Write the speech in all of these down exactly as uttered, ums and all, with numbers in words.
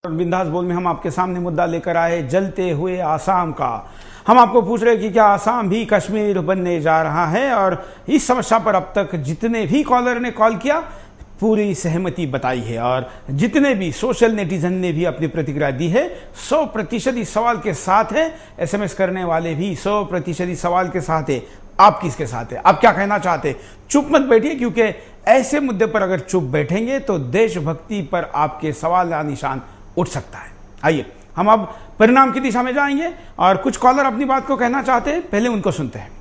बिंदास बोल में हम आपके सामने मुद्दा लेकर आए जलते हुए आसाम का। हम आपको पूछ रहे हैं कि क्या आसाम भी कश्मीर बनने जा रहा है, और इस समस्या पर अब तक जितने भी कॉलर ने कॉल किया पूरी सहमति बताई है, और जितने भी सोशल नेटिजन ने भी अपनी प्रतिक्रिया दी है सौ प्रतिशत इस सवाल के साथ है। एसएमएस करने वाले भी सौ प्रतिशत इस सवाल के साथ है। आप किसके साथ है? आप क्या कहना चाहते? चुप मत बैठिए, क्योंकि ऐसे मुद्दे पर अगर चुप बैठेंगे तो देशभक्ति पर आपके सवाल या निशान उठ सकता है। आइए हम अब परिणाम की दिशा में जाएंगे, और कुछ कॉलर अपनी बात को कहना चाहते हैं, पहले उनको सुनते हैं।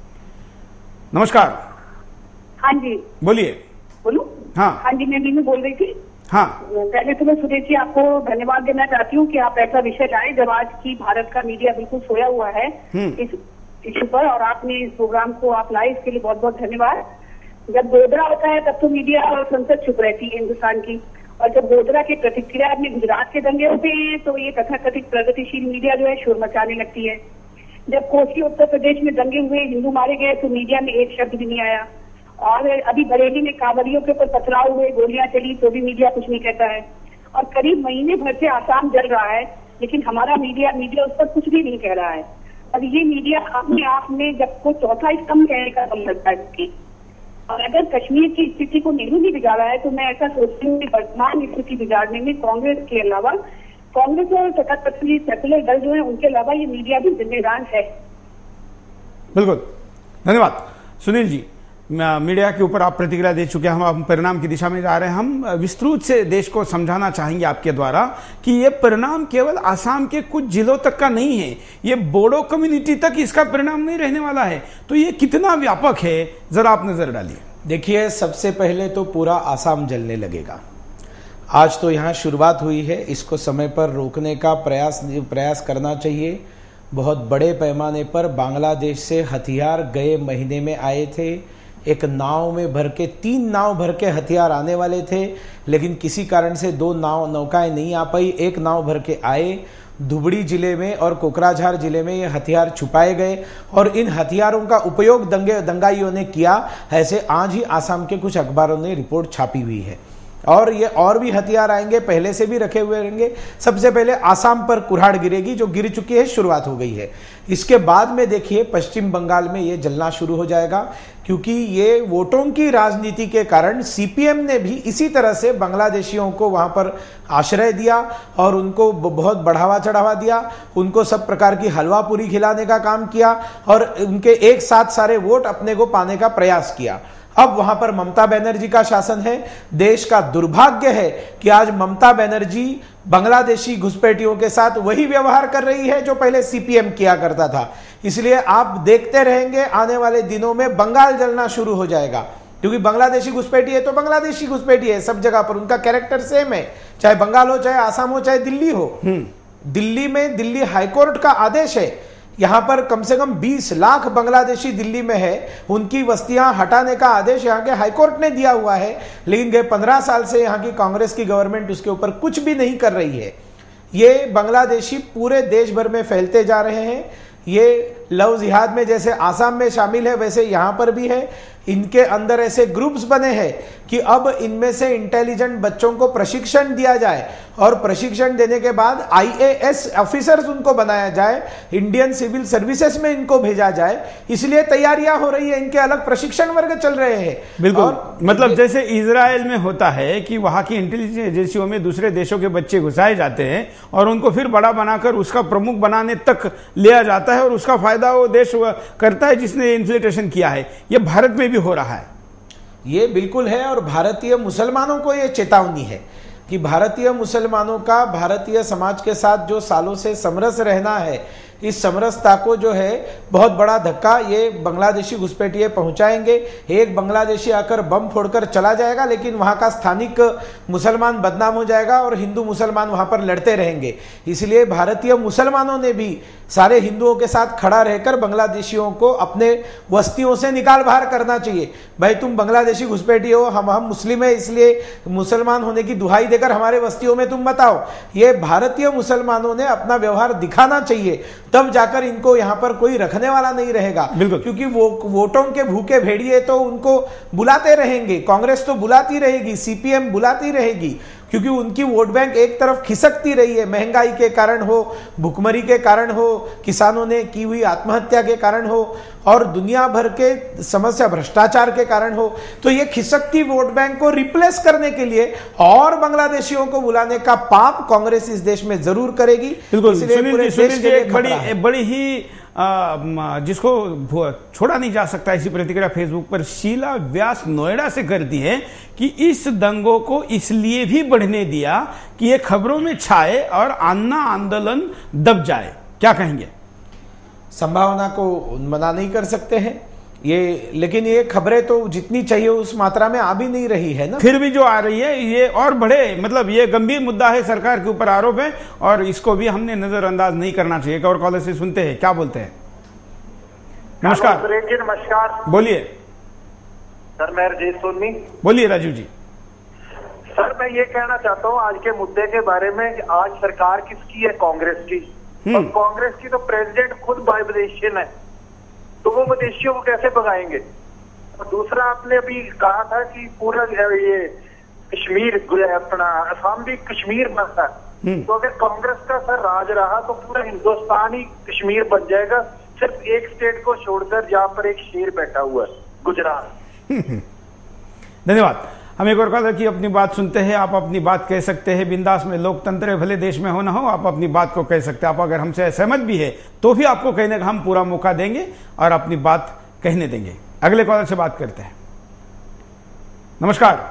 नमस्कार। हाँ जी बोलिए। बोलूं? हाँ हाँ जी, मैं मीनू बोल रही थी। हाँ, पहले तो मैं सुरेश जी आपको धन्यवाद देना चाहती हूँ कि आप ऐसा विषय लाए जब आज की भारत का मीडिया बिल्कुल सोया हुआ है इस इशू पर, और आपने इस प्रोग्राम को आप लाए, इसके लिए बहुत बहुत धन्यवाद। जब गोधरा होता है तब तो मीडिया और संसद चुप रहती है हिंदुस्तान की, और जब गोधरा के प्रतिक्रिया में गुजरात के दंगे होते हैं तो ये तथाकथित प्रगतिशील मीडिया जो है शोर मचाने लगती है। जब कोसी उत्तर प्रदेश में दंगे हुए, हिंदू मारे गए, तो मीडिया में एक शब्द भी नहीं आया। और अभी बरेली में कांवरियों के ऊपर पथराव हुए, गोलियां चली, तो भी मीडिया कुछ नहीं कहता है। और करीब महीने भर से आसाम जल रहा है, लेकिन हमारा मीडिया मीडिया उस पर कुछ भी नहीं कह रहा है। और ये मीडिया अपने आप में जब को चौथा स्तंभ कहने का कम लगता है इसकी। और अगर कश्मीर की स्थिति को नेहरू ने बिगाड़ा है, तो मैं ऐसा सोचती हूँ कि वर्तमान स्थिति बिगाड़ने में कांग्रेस के अलावा, कांग्रेस और तथाकथित सेकुलर दल जो है उनके अलावा ये मीडिया भी जिम्मेदार है। बिल्कुल, धन्यवाद सुनील जी। मीडिया के ऊपर आप प्रतिक्रिया दे चुके हैं, हम अब परिणाम की दिशा में जा रहे हैं। हम विस्तृत से देश को समझाना चाहेंगे आपके द्वारा कि ये परिणाम केवल आसाम के कुछ जिलों तक का नहीं है, ये बोडो कम्युनिटी तक इसका परिणाम नहीं रहने वाला है। तो ये कितना व्यापक है, जरा आप नजर डालिए। देखिए, सबसे पहले तो पूरा आसाम जलने लगेगा। आज तो यहाँ शुरुआत हुई है, इसको समय पर रोकने का प्रयास प्रयास करना चाहिए। बहुत बड़े पैमाने पर बांग्लादेश से हथियार गए महीने में आए थे। एक नाव में भर के, तीन नाव भर के हथियार आने वाले थे, लेकिन किसी कारण से दो नाव नौकाएं नहीं आ पाई। एक नाव भर के आए। धुबड़ी जिले में और कोकराझार जिले में ये हथियार छुपाए गए, और इन हथियारों का उपयोग दंगे दंगाइयों ने किया। ऐसे आज ही आसाम के कुछ अखबारों ने रिपोर्ट छापी हुई है, और ये और भी हथियार आएंगे, पहले से भी रखे हुए रहेंगे। सबसे पहले आसाम पर कुल्हाड़ गिरेगी, जो गिर चुकी है, शुरुआत हो गई है। इसके बाद में देखिए पश्चिम बंगाल में ये जलना शुरू हो जाएगा, क्योंकि ये वोटों की राजनीति के कारण सीपीएम ने भी इसी तरह से बांग्लादेशियों को वहां पर आश्रय दिया और उनको बहुत बढ़ावा चढ़ावा दिया, उनको सब प्रकार की हलवा पूरी खिलाने का काम किया, और उनके एक साथ सारे वोट अपने को पाने का प्रयास किया। अब वहां पर ममता बनर्जी का शासन है। देश का दुर्भाग्य है कि आज ममता बनर्जी बांग्लादेशी घुसपैठियों के साथ वही व्यवहार कर रही है जो पहले सीपीएम किया करता था। इसलिए आप देखते रहेंगे, आने वाले दिनों में बंगाल जलना शुरू हो जाएगा, क्योंकि बांग्लादेशी घुसपैठी है तो बांग्लादेशी घुसपैठी है, सब जगह पर उनका कैरेक्टर सेम है, चाहे बंगाल हो, चाहे आसाम हो, चाहे दिल्ली हो। दिल्ली में दिल्ली हाईकोर्ट का आदेश है, यहां पर कम से कम बीस लाख बांग्लादेशी दिल्ली में है, उनकी बस्तियां हटाने का आदेश यहां के हाईकोर्ट ने दिया हुआ है। लेकिन गए पंद्रह साल से यहां की कांग्रेस की गवर्नमेंट उसके ऊपर कुछ भी नहीं कर रही है। ये बांग्लादेशी पूरे देश भर में फैलते जा रहे हैं। ये लव जिहाद में जैसे आसाम में शामिल है, वैसे यहां पर भी है। इनके अंदर ऐसे ग्रुप्स बने हैं कि अब इनमें से इंटेलिजेंट बच्चों को प्रशिक्षण दिया जाए, और प्रशिक्षण देने के बाद आईएएस ऑफिसर्स उनको बनाया जाए, इंडियन सिविल सर्विसेज में इनको भेजा जाए। इसलिए तैयारियां हो रही है, इनके अलग प्रशिक्षण वर्ग चल रहे हैं। बिल्कुल, मतलब जैसे इजराइल में होता है कि वहां की इंटेलिजेंस एजेंसियों में दूसरे देशों के बच्चे घुसाए जाते हैं और उनको फिर बड़ा बनाकर उसका प्रमुख बनाने तक लिया जाता है, और उसका फायदा वो देश करता है जिसने इन्फ्लेटेशन किया है। ये भारत में भी हो रहा है। ये बिल्कुल है, और भारतीय मुसलमानों को ये चेतावनी है कि भारतीय मुसलमानों का भारतीय समाज के साथ जो सालों से समरस रहना है, इस समरसता को जो है बहुत बड़ा धक्का ये बांग्लादेशी घुसपैठिए पहुंचाएंगे। एक बांग्लादेशी आकर बम फोड़कर चला जाएगा, लेकिन वहां का स्थानिक मुसलमान बदनाम हो जाएगा और हिंदू मुसलमान वहां पर लड़ते रहेंगे। इसलिए भारतीय मुसलमानों ने भी सारे हिंदुओं के साथ खड़ा रहकर बांग्लादेशियों को अपने बस्तियों से निकाल बाहर करना चाहिए। भाई तुम बांग्लादेशी घुसपैठी हो, हम हम मुस्लिम है, इसलिए मुसलमान होने की दुहाई देकर हमारे बस्तियों में तुम बताओ। ये भारतीय मुसलमानों ने अपना व्यवहार दिखाना चाहिए, तब जाकर इनको यहाँ पर कोई रखने वाला नहीं रहेगा। क्योंकि वो वोटों के भूखे भेड़िए तो उनको बुलाते रहेंगे, कांग्रेस तो बुलाती रहेगी, सीपीएम बुलाती रहेगी, क्योंकि उनकी वोट बैंक एक तरफ खिसकती रही है, महंगाई के कारण हो, भुखमरी के कारण हो, किसानों ने की हुई आत्महत्या के कारण हो और दुनिया भर के समस्या भ्रष्टाचार के कारण हो। तो ये खिसकती वोट बैंक को रिप्लेस करने के लिए और बांग्लादेशियों को बुलाने का पाप कांग्रेस इस देश में जरूर करेगी। बिल्कुल, सुनील जी, सुनील जी एक बड़ी बड़ी ही आ, जिसको छोड़ा नहीं जा सकता, इसी प्रतिक्रिया फेसबुक पर शीला व्यास नोएडा से करती है कि इस दंगों को इसलिए भी बढ़ने दिया कि ये खबरों में छाए और अन्ना आंदोलन दब जाए। क्या कहेंगे? संभावना को मना नहीं कर सकते हैं ये, लेकिन ये खबरें तो जितनी चाहिए उस मात्रा में आ भी नहीं रही है ना। फिर भी जो आ रही है ये और बढ़े, मतलब ये गंभीर मुद्दा है, सरकार के ऊपर आरोप है और इसको भी हमने नजरअंदाज नहीं करना चाहिए। और कॉलर से सुनते हैं, क्या बोलते हैं? नमस्कार जी, नमस्कार। बोलिए सर, मैं राजेश सोनी। बोलिए राजू जी। सर, मैं ये कहना चाहता हूँ आज के मुद्दे के बारे में, आज सरकार किसकी है? कांग्रेस की। और कांग्रेस की तो प्रेसिडेंट खुद बाइब्रेशियन है, तो वो विदेशियों को कैसे भगाएंगे? और दूसरा, आपने अभी कहा था कि पूरा ये कश्मीर, अपना असम भी कश्मीर बनता है, तो अगर कांग्रेस का सर राज रहा तो पूरा हिंदुस्तान ही कश्मीर बन जाएगा, सिर्फ एक स्टेट को छोड़कर जहाँ पर एक शेर बैठा हुआ है, गुजरात। धन्यवाद। हम एक और कॉलर की अपनी बात सुनते हैं। आप अपनी बात कह सकते हैं बिंदास में, लोकतंत्र है, भले देश में हो ना हो, आप अपनी बात को कह सकते हैं। आप अगर हमसे सहमत भी है तो भी आपको कहने का हम पूरा मौका देंगे और अपनी बात कहने देंगे। अगले कॉलर से बात करते हैं। नमस्कार।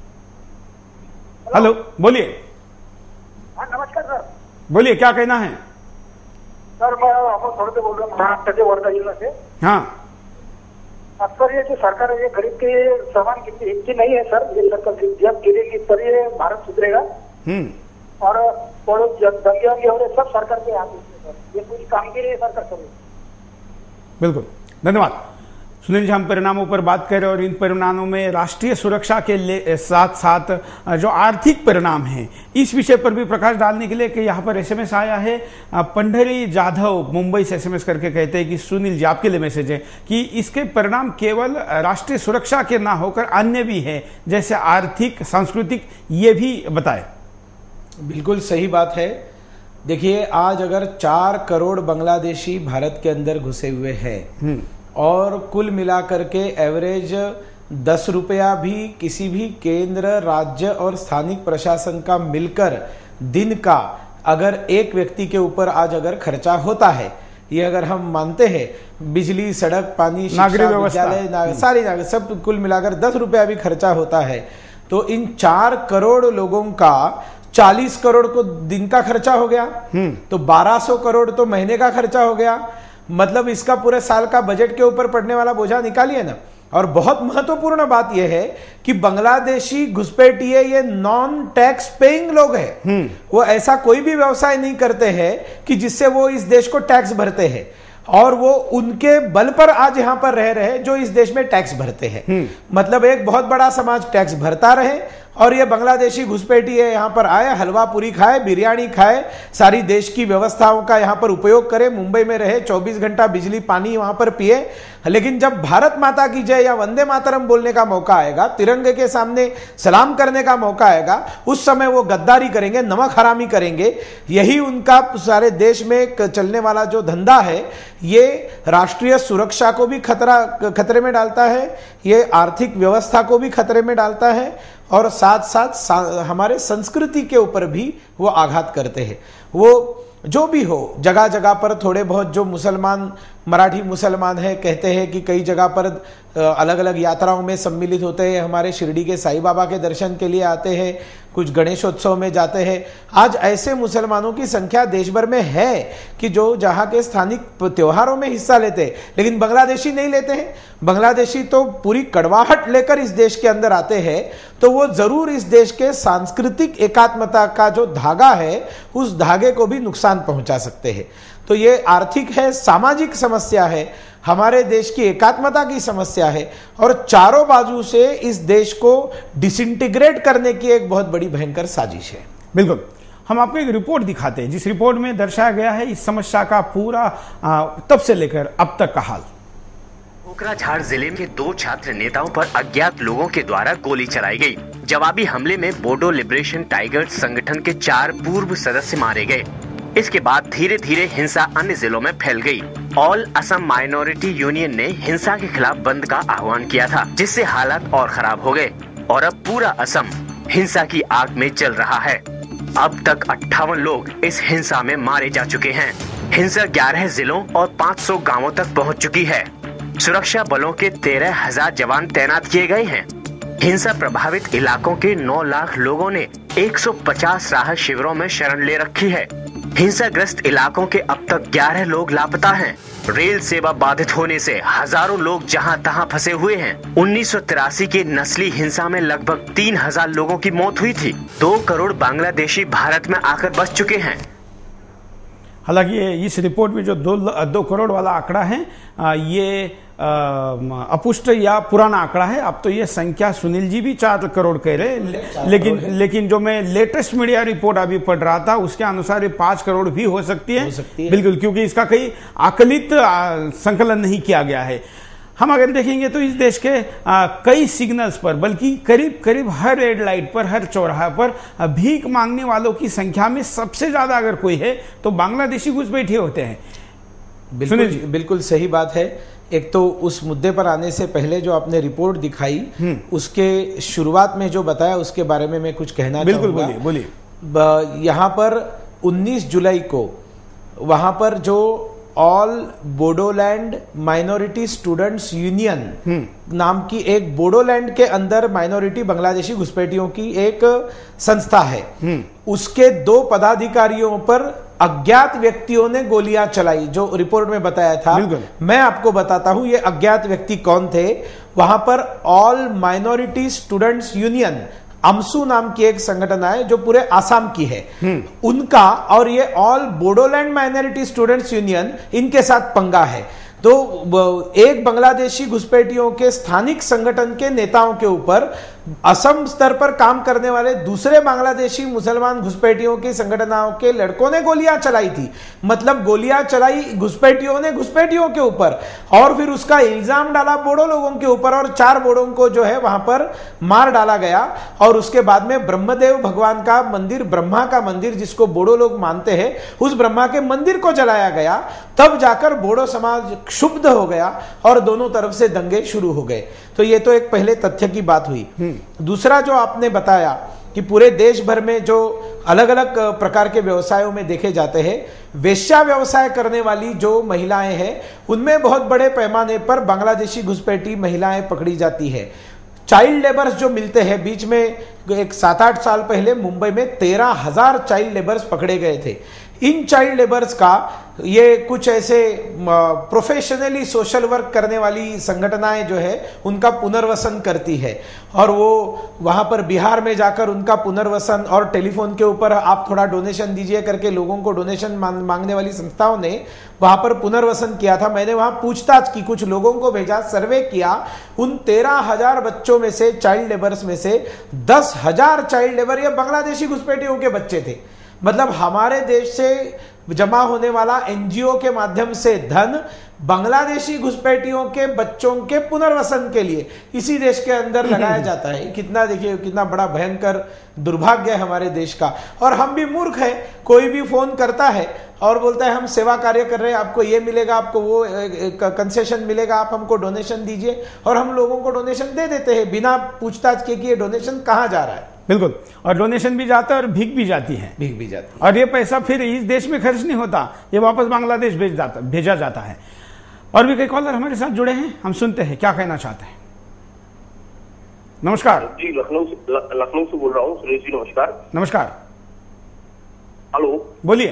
हेलो, बोलिए। हाँ, नमस्कार सर। बोलिए, क्या कहना है? सर, मैं थोड़े से बोल रहा हूँ महाराष्ट्र के वर्धा जिला से। हाँ सर, ये जो सरकार है ये गरीब के सामान कितनी हिस्से नहीं है सर। ये सरकार जब गिरेगी तब ये भारत सुधरेगा। हम्म और दंगे की हो रहे सब सरकार के हाथ में सर, ये पूरी कामगिरी सरकार कर रही है। बिल्कुल, धन्यवाद। सुनील जी, हम परिणामों पर बात करें और इन परिणामों में राष्ट्रीय सुरक्षा के साथ साथ जो आर्थिक परिणाम हैं, इस विषय पर भी प्रकाश डालने के लिए कि यहाँ पर एसएमएस आया है। पंडरी जाधव मुंबई से एसएमएस करके कहते हैं कि सुनील जी, आपके लिए मैसेज है कि इसके परिणाम केवल राष्ट्रीय सुरक्षा के ना होकर अन्य भी है, जैसे आर्थिक, सांस्कृतिक, ये भी बताए। बिल्कुल सही बात है। देखिए, आज अगर चार करोड़ बांग्लादेशी भारत के अंदर घुसे हुए हैं और कुल मिलाकर के एवरेज दस रुपया भी किसी भी केंद्र, राज्य और स्थानिक प्रशासन का मिलकर दिन का अगर एक व्यक्ति के ऊपर आज अगर खर्चा होता है, ये अगर हम मानते हैं, बिजली, सड़क, पानी, शिक्षा, विद्यालय, सारी जगह सब कुल मिलाकर दस रुपया भी खर्चा होता है, तो इन चार करोड़ लोगों का चालीस करोड़ को दिन का खर्चा हो गया, तो बारह सौ करोड़ तो महीने का खर्चा हो गया। मतलब इसका पूरे साल का बजट के ऊपर पड़ने वाला बोझा निकालिए ना। और बहुत महत्वपूर्ण बात यह है कि बांग्लादेशी घुसपैठिए ये नॉन टैक्स पेइंग लोग हैं। वो ऐसा कोई भी व्यवसाय नहीं करते हैं कि जिससे वो इस देश को टैक्स भरते हैं, और वो उनके बल पर आज यहां पर रह रहे जो इस देश में टैक्स भरते हैं। मतलब एक बहुत बड़ा समाज टैक्स भरता रहे और ये बांग्लादेशी घुसपैठिए यहाँ पर आए, हलवा पूरी खाए, बिरयानी खाए, सारी देश की व्यवस्थाओं का यहाँ पर उपयोग करे, मुंबई में रहे, चौबीस घंटा बिजली पानी वहां पर पिए। लेकिन जब भारत माता की जय या वंदे मातरम बोलने का मौका आएगा, तिरंगे के सामने सलाम करने का मौका आएगा, उस समय वो गद्दारी करेंगे, नमक हरामी करेंगे। यही उनका सारे देश में चलने वाला जो धंधा है, ये राष्ट्रीय सुरक्षा को भी खतरा खतरे में डालता है, ये आर्थिक व्यवस्था को भी खतरे में डालता है, और साथ साथ सा, हमारे संस्कृति के ऊपर भी वो आघात करते हैं। वो जो भी हो, जगह जगह पर थोड़े बहुत जो मुसलमान, मराठी मुसलमान है, कहते हैं कि कई जगह पर अलग अलग यात्राओं में सम्मिलित होते हैं, हमारे शिरडी के साईं बाबा के दर्शन के लिए आते हैं, कुछ गणेशोत्सव में जाते हैं। आज ऐसे मुसलमानों की संख्या देश भर में है कि जो जहाँ के स्थानिक त्योहारों में हिस्सा लेते हैं, लेकिन बांग्लादेशी नहीं लेते हैं। बांग्लादेशी तो पूरी कड़वाहट लेकर इस देश के अंदर आते हैं, तो वो जरूर इस देश के सांस्कृतिक एकात्मता का जो धागा है, उस धागे को भी नुकसान पहुंचा सकते हैं। तो ये आर्थिक है, सामाजिक समस्या है, हमारे देश की एकात्मता की समस्या है, और चारों बाजू से इस देश को डिसइंटीग्रेट करने की एक बहुत बड़ी भयंकर साजिश है। बिल्कुल, हम आपको एक रिपोर्ट दिखाते हैं, जिस रिपोर्ट में दर्शाया गया है इस समस्या का पूरा आ, तब से लेकर अब तक का हाल। कोकराझार जिले के दो छात्र नेताओं पर अज्ञात लोगों के द्वारा गोली चलाई गई। जवाबी हमले में बोडो लिबरेशन टाइगर्स संगठन के चार पूर्व सदस्य मारे गए। इसके बाद धीरे धीरे हिंसा अन्य जिलों में फैल गई। ऑल असम माइनॉरिटी यूनियन ने हिंसा के खिलाफ बंद का आह्वान किया था, जिससे हालात और खराब हो गए और अब पूरा असम हिंसा की आग में जल रहा है। अब तक अट्ठावन लोग इस हिंसा में मारे जा चुके हैं। हिंसा ग्यारह जिलों और पाँच सौ गांवों तक पहुंच चुकी है। सुरक्षा बलों के तेरह हजार जवान तैनात किए गए हैं। हिंसा प्रभावित इलाकों के नौ लाख लोगों ने एक सौ पचास राहत शिविरों में शरण ले रखी है। हिंसाग्रस्त इलाकों के अब तक ग्यारह लोग लापता हैं। रेल सेवा बाधित होने से हजारों लोग जहां तहां फंसे हुए हैं। उन्नीस सौ तिरासी के नस्ली हिंसा में लगभग तीन हजार लोगों की मौत हुई थी। दो करोड़ बांग्लादेशी भारत में आकर बस चुके हैं। हालांकि इस रिपोर्ट में जो दो दो करोड़ वाला आंकड़ा है, ये अपुष्ट या पुराना आंकड़ा है। अब तो ये संख्या सुनील जी भी चार करोड़ कह रहे, लेकिन लेकिन जो मैं लेटेस्ट मीडिया रिपोर्ट अभी पढ़ रहा था उसके अनुसार ये पांच करोड़ भी हो सकती है, हो सकती है। बिल्कुल, क्योंकि इसका कहीं आकलित संकलन नहीं किया गया है। हम अगर देखेंगे तो इस देश के आ, कई सिग्नल्स पर, बल्कि करीब करीब हर रेड लाइट पर, हर चौराहा पर भीख मांगने वालों की संख्या में सबसे ज्यादा अगर कोई है तो बांग्लादेशी घुसपैठिए होते हैं। बिल्कुल, बिल्कुल सही बात है। एक तो उस मुद्दे पर आने से पहले जो आपने रिपोर्ट दिखाई, उसके शुरुआत में जो बताया उसके बारे में मैं कुछ कहना बिल्कुल चाहूंगा। बोलिए बोलिए। यहाँ पर उन्नीस जुलाई को वहां पर जो all Bodoland minority students union नाम की एक बोडोलैंड के अंदर माइनॉरिटी बांग्लादेशी घुसपैठियों की एक संस्था है, उसके दो पदाधिकारियों पर अज्ञात व्यक्तियों ने गोलियां चलाई, जो रिपोर्ट में बताया था। मैं आपको बताता हूं ये अज्ञात व्यक्ति कौन थे। वहां पर all minority students union AAMSU नाम की एक संगठन है जो पूरे आसाम की है, उनका और ये all Bodoland minority students union, इनके साथ पंगा है। तो एक बांग्लादेशी घुसपैठियों के स्थानिक संगठन के नेताओं के ऊपर असम स्तर पर काम करने वाले दूसरे बांग्लादेशी मुसलमान घुसपैठियों की संगठनों के लड़कों ने गोलियां चलाई थी। मतलब गोलियां चलाई घुसपैठियों ने घुसपैठियों के ऊपर, और फिर उसका इल्जाम डाला बोडो लोगों के ऊपर, और चार बोडों को जो है वहां पर मार डाला गया। और उसके बाद में ब्रह्मदेव भगवान का मंदिर, ब्रह्मा का मंदिर जिसको बोडो लोग मानते हैं, उस ब्रह्मा के मंदिर को जलाया गया। तब जाकर बोडो समाज क्षुब्ध हो गया और दोनों तरफ से दंगे शुरू हो गए। तो ये तो एक पहले तथ्य की बात हुई। दूसरा जो आपने बताया कि पूरे देश भर में जो अलग अलग प्रकार के व्यवसायों में देखे जाते हैं, वेश्या व्यवसाय करने वाली जो महिलाएं हैं उनमें बहुत बड़े पैमाने पर बांग्लादेशी घुसपैठी महिलाएं पकड़ी जाती है। चाइल्ड लेबर्स जो मिलते हैं, बीच में एक सात आठ साल पहले मुंबई में तेरह हजार चाइल्ड लेबर्स पकड़े गए थे। इन चाइल्ड लेबर्स का ये कुछ ऐसे प्रोफेशनली सोशल वर्क करने वाली संगठनाएं जो है उनका पुनर्वसन करती है, और वो वहां पर बिहार में जाकर उनका पुनर्वसन, और टेलीफोन के ऊपर आप थोड़ा डोनेशन दीजिए करके लोगों को डोनेशन मांगने वाली संस्थाओं ने वहां पर पुनर्वसन किया था। मैंने वहां पूछताछ की, कुछ लोगों को भेजा, सर्वे किया। उन तेरह हजार बच्चों में से, चाइल्ड लेबर्स में से दस हजार चाइल्ड लेबर ये बांग्लादेशी घुसपैठियों के बच्चे थे। मतलब हमारे देश से जमा होने वाला एनजीओ के माध्यम से धन बांग्लादेशी घुसपैठियों के बच्चों के पुनर्वसन के लिए इसी देश के अंदर लगाया जाता है। कितना, देखिए कितना बड़ा भयंकर दुर्भाग्य है हमारे देश का। और हम भी मूर्ख हैं, कोई भी फोन करता है और बोलता है हम सेवा कार्य कर रहे हैं, आपको ये मिलेगा, आपको वो कंसेशन मिलेगा, आप हमको डोनेशन दीजिए, और हम लोगों को डोनेशन दे देते हैं बिना पूछताछ के कि ये डोनेशन कहाँ जा रहा है। बिल्कुल, और डोनेशन भी जाता है और भीख भी जाती है, भीख भी जाती है, और ये पैसा फिर इस देश में खर्च नहीं होता, ये वापस बांग्लादेश भेज जाता भेजा जाता है। और भी कई कॉलर हमारे साथ जुड़े हैं, हम सुनते हैं क्या कहना चाहते हैं। नमस्कार जी, लखनऊ से लखनऊ से बोल रहा हूँ। सुरेश जी नमस्कार। नमस्कार। हेलो, बोलिए।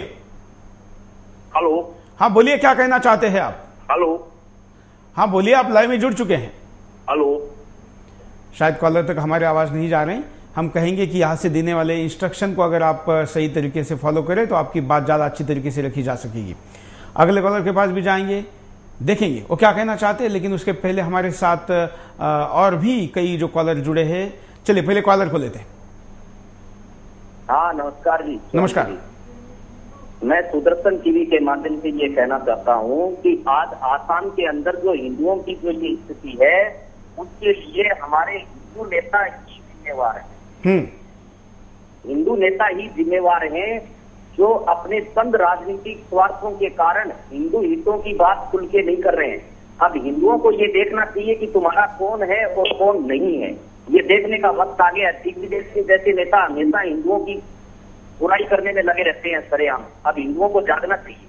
हेलो, हाँ बोलिए, क्या कहना चाहते हैं आप? हेलो, हाँ बोलिए, आप लाइव में जुड़ चुके हैं। हेलो, शायद कॉलर तक हमारी आवाज नहीं जा रही। हम कहेंगे कि यहाँ से देने वाले इंस्ट्रक्शन को अगर आप सही तरीके से फॉलो करें तो आपकी बात ज़्यादा अच्छी तरीके से रखी जा सकेगी। अगले कॉलर के पास भी जाएंगे, देखेंगे वो क्या कहना चाहते हैं, लेकिन उसके पहले हमारे साथ और भी कई जो कॉलर जुड़े हैं। चलिए पहले कॉलर को लेते हैं। हाँ नमस्कार जी। नमस्कार। मैं सुदर्शन टीवी के माध्यम से ये कहना चाहता हूँ कि आज आसाम के अंदर जो हिंदुओं की जो ये स्थिति है उसके लिए हमारे हिंदू नेता ही जिम्मेवार हैं। हिंदू नेता ही जिम्मेवार हैं जो अपने चंद राजनीतिक स्वार्थों के कारण हिंदू हितों की बात खुल के नहीं कर रहे हैं। अब हिंदुओं को ये देखना चाहिए कि तुम्हारा कौन है और कौन नहीं है, ये देखने का वक्त आ गया। दिग्विजय सिंह जैसे नेता हमेशा हिंदुओं की बुराई करने में लगे रहते हैं सरेआम। अब हिंदुओं को जागना चाहिए।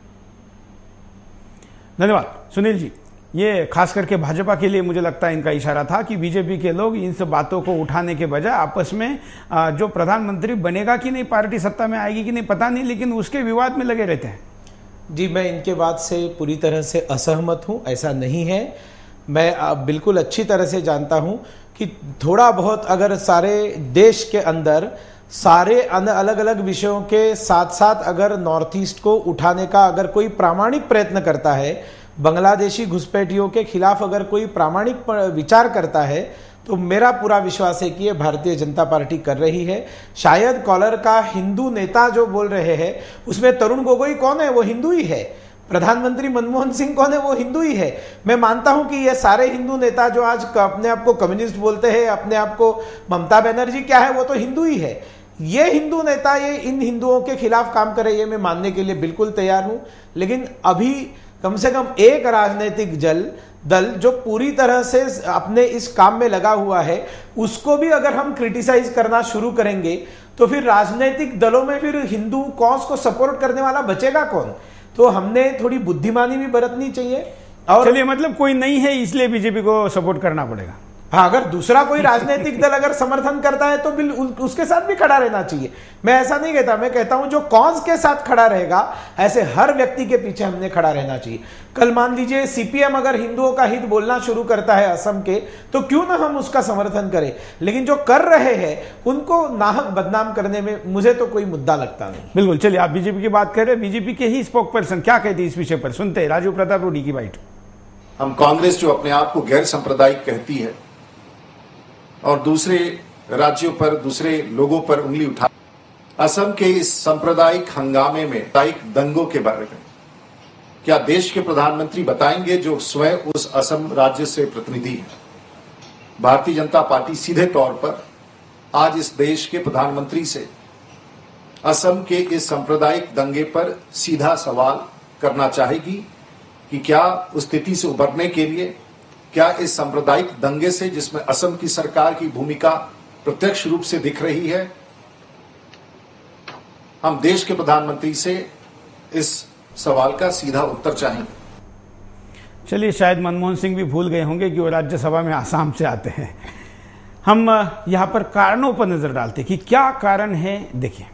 धन्यवाद सुनील जी। ये खास करके भाजपा के लिए मुझे लगता है इनका इशारा था कि बीजेपी के लोग इन सब बातों को उठाने के बजाय आपस में जो प्रधानमंत्री बनेगा कि नहीं, पार्टी सत्ता में आएगी कि नहीं पता नहीं, लेकिन उसके विवाद में लगे रहते हैं। जी, मैं इनके बात से पूरी तरह से असहमत हूं। ऐसा नहीं है। मैं बिल्कुल अच्छी तरह से जानता हूं कि थोड़ा बहुत अगर सारे देश के अंदर सारे अलग अलग विषयों के साथ साथ अगर नॉर्थ ईस्ट को उठाने का अगर कोई प्रामाणिक प्रयत्न करता है, बांग्लादेशी घुसपैठियों के खिलाफ अगर कोई प्रामाणिक विचार करता है, तो मेरा पूरा विश्वास है कि ये भारतीय जनता पार्टी कर रही है। शायद कॉलर का हिंदू नेता जो बोल रहे हैं उसमें तरुण गोगोई कौन है, वो हिंदू ही है। प्रधानमंत्री मनमोहन सिंह कौन है, वो हिंदू ही है। मैं मानता हूं कि ये सारे हिंदू नेता जो आज अपने आप को कम्युनिस्ट बोलते हैं, अपने आप को ममता बनर्जी क्या है, वो तो हिंदू ही है। ये हिंदू नेता ये इन हिंदुओं के खिलाफ काम करे, ये मैं मानने के लिए बिल्कुल तैयार हूं। लेकिन अभी कम से कम एक राजनीतिक जल दल जो पूरी तरह से अपने इस काम में लगा हुआ है, उसको भी अगर हम क्रिटिसाइज करना शुरू करेंगे तो फिर राजनीतिक दलों में फिर हिंदू कॉज को सपोर्ट करने वाला बचेगा कौन? तो हमने थोड़ी बुद्धिमानी भी बरतनी चाहिए। और चलिए, मतलब कोई नहीं है इसलिए बीजेपी को सपोर्ट करना पड़ेगा। हाँ, अगर दूसरा कोई राजनीतिक दल अगर समर्थन करता है तो बिल उसके साथ भी खड़ा रहना चाहिए। मैं ऐसा नहीं कहता, मैं कहता हूं जो कॉज के साथ खड़ा रहेगा, ऐसे हर व्यक्ति के पीछे हमने खड़ा रहना चाहिए। कल मान लीजिए सीपीएम अगर हिंदुओं का हित बोलना शुरू करता है असम के, तो क्यों ना हम उसका समर्थन करें। लेकिन जो कर रहे हैं उनको नाहक बदनाम करने में मुझे तो कोई मुद्दा लगता नहीं। बिल्कुल। चलिए, आप बीजेपी की बात कर रहे हैं, बीजेपी के ही स्पोक पर्सन क्या कहती है इस विषय पर, सुनते हैं राजू प्रताप रूडी की बाइट। हम कांग्रेस जो अपने आप को गैर सांप्रदायिक कहती है और दूसरे राज्यों पर, दूसरे लोगों पर उंगली उठा, असम के इस सांप्रदायिक हंगामे में सांप्रदायिक दंगों के बारे में क्या देश के प्रधानमंत्री बताएंगे जो स्वयं उस असम राज्य से प्रतिनिधि है? भारतीय जनता पार्टी सीधे तौर पर आज इस देश के प्रधानमंत्री से असम के इस सांप्रदायिक दंगे पर सीधा सवाल करना चाहेगी कि क्या उस स्थिति से उबरने के लिए, क्या इस सांप्रदायिक दंगे से जिसमें असम की सरकार की भूमिका प्रत्यक्ष रूप से दिख रही है, हम देश के प्रधानमंत्री से इस सवाल का सीधा उत्तर चाहेंगे। चलिए, शायद मनमोहन सिंह भी भूल गए होंगे कि वो राज्यसभा में आसाम से आते हैं। हम यहां पर कारणों पर नजर डालते कि क्या कारण है, देखिए।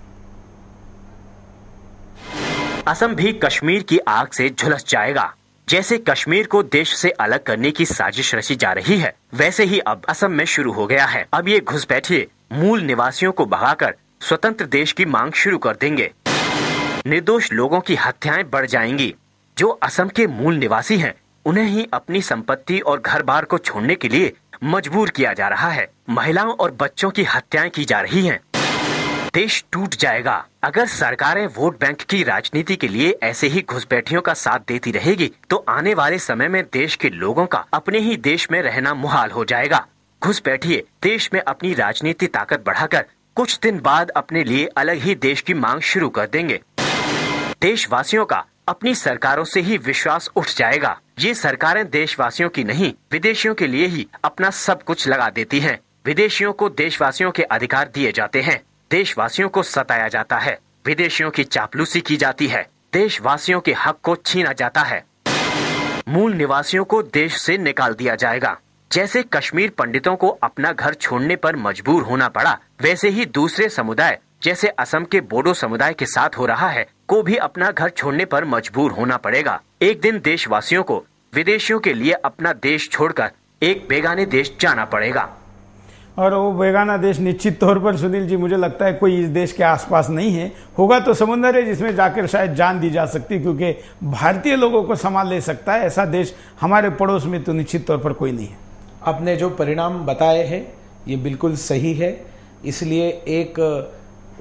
असम भी कश्मीर की आग से झुलस जाएगा। जैसे कश्मीर को देश से अलग करने की साजिश रची जा रही है, वैसे ही अब असम में शुरू हो गया है। अब ये घुसपैठिए मूल निवासियों को भगाकर स्वतंत्र देश की मांग शुरू कर देंगे। निर्दोष लोगों की हत्याएं बढ़ जाएंगी। जो असम के मूल निवासी हैं, उन्हें ही अपनी संपत्ति और घर बार को छोड़ने के लिए मजबूर किया जा रहा है। महिलाओं और बच्चों की हत्याएं की जा रही हैं। देश टूट जाएगा। अगर सरकारें वोट बैंक की राजनीति के लिए ऐसे ही घुसपैठियों का साथ देती रहेगी, तो आने वाले समय में देश के लोगों का अपने ही देश में रहना मुहाल हो जाएगा। घुसपैठिए देश में अपनी राजनीति ताकत बढ़ाकर कुछ दिन बाद अपने लिए अलग ही देश की मांग शुरू कर देंगे। देशवासियों का अपनी सरकारों से ही विश्वास उठ जाएगा। ये सरकारें देशवासियों की नहीं, विदेशियों के लिए ही अपना सब कुछ लगा देती हैं। विदेशियों को देशवासियों के अधिकार दिए जाते हैं। देशवासियों को सताया जाता है। विदेशियों की चापलूसी की जाती है। देशवासियों के हक को छीना जाता है। मूल निवासियों को देश से निकाल दिया जाएगा। जैसे कश्मीर पंडितों को अपना घर छोड़ने पर मजबूर होना पड़ा, वैसे ही दूसरे समुदाय जैसे असम के बोडो समुदाय के साथ हो रहा है, को भी अपना घर छोड़ने पर मजबूर होना पड़ेगा। एक दिन देशवासियों को विदेशियों के लिए अपना देश छोड़कर एक बेगाने देश जाना पड़ेगा। और वो बेगाना देश निश्चित तौर पर सुनील जी मुझे लगता है कोई इस देश के आसपास नहीं है। होगा तो समुद्र है जिसमें जाकर शायद जान दी जा सकती, क्योंकि भारतीय लोगों को संभाल ले सकता है ऐसा देश हमारे पड़ोस में तो निश्चित तौर पर कोई नहीं है। आपने जो परिणाम बताए हैं ये बिल्कुल सही है। इसलिए एक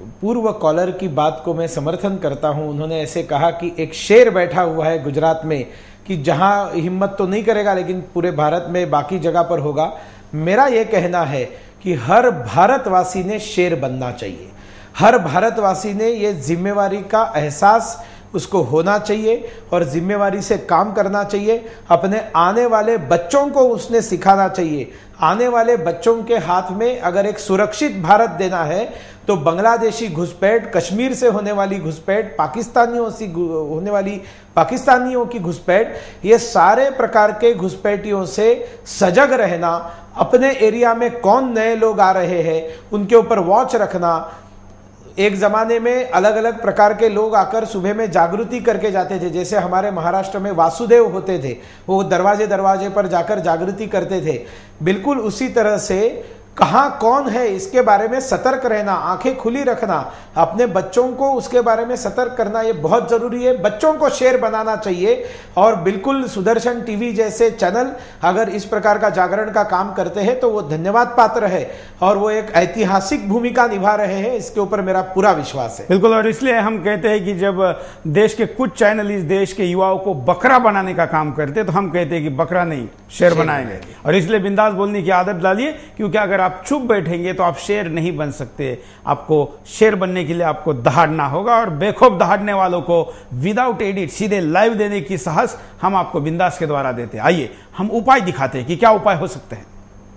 पूर्व कॉलर की बात को मैं समर्थन करता हूं। उन्होंने ऐसे कहा कि एक शेर बैठा हुआ है गुजरात में कि जहां हिम्मत तो नहीं करेगा लेकिन पूरे भारत में बाकी जगह पर होगा। मेरा यह कहना है कि हर भारतवासी ने शेर बनना चाहिए। हर भारतवासी ने ये जिम्मेवारी का एहसास उसको होना चाहिए और जिम्मेवारी से काम करना चाहिए। अपने आने वाले बच्चों को उसने सिखाना चाहिए। आने वाले बच्चों के हाथ में अगर एक सुरक्षित भारत देना है तो बांग्लादेशी घुसपैठ, कश्मीर से होने वाली घुसपैठ, पाकिस्तानियों से होने वाली पाकिस्तानियों की घुसपैठ, ये सारे प्रकार के घुसपैठियों से सजग रहना, अपने एरिया में कौन नए लोग आ रहे हैं उनके ऊपर वॉच रखना। एक जमाने में अलग अलग प्रकार के लोग आकर सुबह में जागृति करके जाते थे, जैसे हमारे महाराष्ट्र में वासुदेव होते थे, वो दरवाजे दरवाजे पर जाकर जागृति करते थे। बिल्कुल उसी तरह से कहां कौन है इसके बारे में सतर्क रहना, आंखें खुली रखना, अपने बच्चों को उसके बारे में सतर्क करना ये बहुत जरूरी है। बच्चों को शेर बनाना चाहिए और बिल्कुल सुदर्शन टीवी जैसे चैनल अगर इस प्रकार का जागरण का काम करते हैं तो वो धन्यवाद पात्र है और वो एक ऐतिहासिक भूमिका निभा रहे हैं, इसके ऊपर मेरा पूरा विश्वास है। बिल्कुल, और इसलिए हम कहते हैं कि जब देश के कुछ चैनल इस देश के युवाओं को बकरा बनाने का काम करते तो हम कहते हैं कि बकरा नहीं शेर बनाएंगे। और इसलिए बिंदास बोलने की आदत डालिए, क्योंकि अगर आप चुप बैठेंगे तो आप शेर नहीं बन सकते। आपको शेर बनने के लिए आपको दहाड़ना होगा और बेखौफ दहाड़ने वालों को विदाउट एडिट सीधे लाइव देने की साहस हम आपको बिंदास के द्वारा देते हैं। आइए हम उपाय दिखाते हैं कि क्या उपाय हो सकते हैं।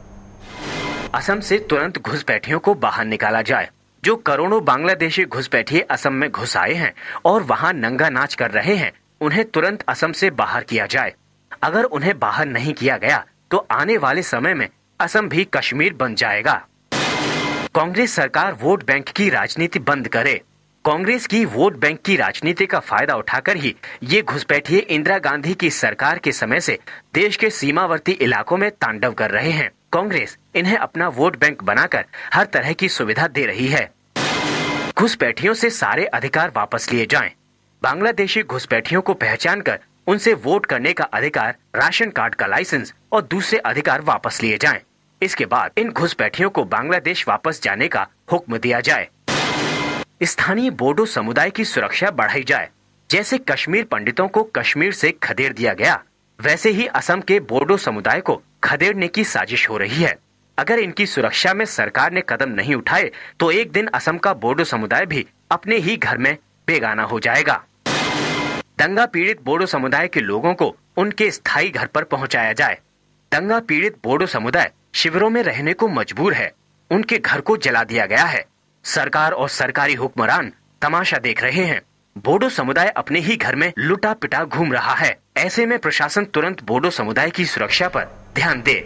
असम से तुरंत घुसपैठियों को बाहर निकाला जाए। जो करोड़ों बांग्लादेशी घुसपैठिए असम में घुस आए हैं और वहां नंगा नाच कर रहे हैं, उन्हें तुरंत असम से बाहर किया जाए। अगर उन्हें बाहर नहीं किया गया तो आने वाले समय में असम भी कश्मीर बन जाएगा। कांग्रेस सरकार वोट बैंक की राजनीति बंद करे। कांग्रेस की वोट बैंक की राजनीति का फायदा उठाकर ही ये घुसपैठिए इंदिरा गांधी की सरकार के समय से देश के सीमावर्ती इलाकों में तांडव कर रहे हैं। कांग्रेस इन्हें अपना वोट बैंक बनाकर हर तरह की सुविधा दे रही है। घुसपैठियों से सारे अधिकार वापस लिए जाएं। बांग्लादेशी घुसपैठियों को पहचान कर उनसे वोट करने का अधिकार, राशन कार्ड का लाइसेंस और दूसरे अधिकार वापस लिए जाएं। इसके बाद इन घुसपैठियों को बांग्लादेश वापस जाने का हुक्म दिया जाए। स्थानीय बोडो समुदाय की सुरक्षा बढ़ाई जाए। जैसे कश्मीर पंडितों को कश्मीर से खदेड़ दिया गया, वैसे ही असम के बोडो समुदाय को खदेड़ने की साजिश हो रही है। अगर इनकी सुरक्षा में सरकार ने कदम नहीं उठाए तो एक दिन असम का बोडो समुदाय भी अपने ही घर में बेगाना हो जाएगा। दंगा पीड़ित बोडो समुदाय के लोगों को उनके स्थायी घर पर पहुंचाया जाए। दंगा पीड़ित बोडो समुदाय शिविरों में रहने को मजबूर है। उनके घर को जला दिया गया है। सरकार और सरकारी हुक्मरान तमाशा देख रहे हैं। बोडो समुदाय अपने ही घर में लुटा पिटा घूम रहा है। ऐसे में प्रशासन तुरंत बोडो समुदाय की सुरक्षा पर ध्यान दे।